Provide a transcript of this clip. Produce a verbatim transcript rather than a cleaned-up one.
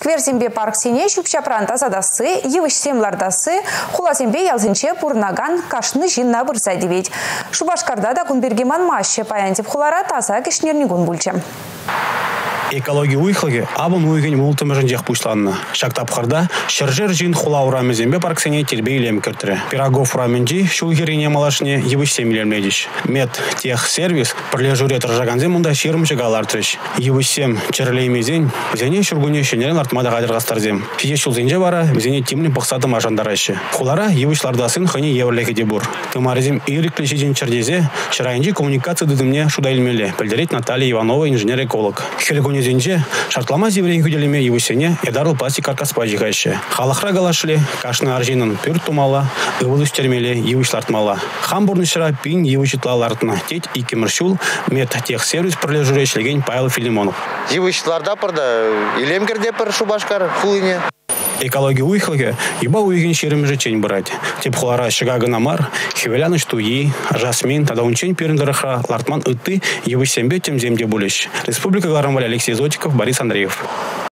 Скверзембе парк сене шупшапран тазадасы, евышсем лардасы, хулазембе ялзинче пурнаган кашны жинна бұрса девет. Шубашкарда да кунбергеман маще паянтип хулара таза кешнернигун бульчем. Экология уйхлаге абын уйген мултымы жындех пушланна. Шактап харда шыржыр жин хула урамезембе парксене тербе илем кертіре. Пирогов ураменджи шулгерине малашне евышсем илемледиш. Мед тех сервис пролежуре торжаганзе мунда ширмче галартрыш. Евышсем черлеймезен зене шургуне шенерен артмада гадыргастарзем. Фиде шулзенже бара зене тимлин пықсаты мажандарашы. Хулара евышлардасын хыне еврлеге дебур. Тымарзем ириклешежен чердезе шырайынжи коммуникация дыдымне шуда илмеле. Пельдерет Наталья Иванова, инженер-эколог. Зенже шартлама зеврен күделеме евусене эдарыл пластик каркаспа жигайшы. Халахра галашли кашны аржинын пүрт тумала, ывыл үстермеле евушлартмала. Хамбурнышыра пин евучитлалартына тет и кеміршул мет тех сервис пролежурешлеген Павел Филимонов. Евучларда пырда илемкерде пыр Шубашкар хулыне. Экология уйхлаге еба уйген шеремже чень брать. Теп хулара шигага намар, хевеляныш туи, жасмин, тада унчень перендерха, лартман ыты, евусембе тем земде булищ. Республика Гарамваль, Алексей Зотиков, Борис Андреев.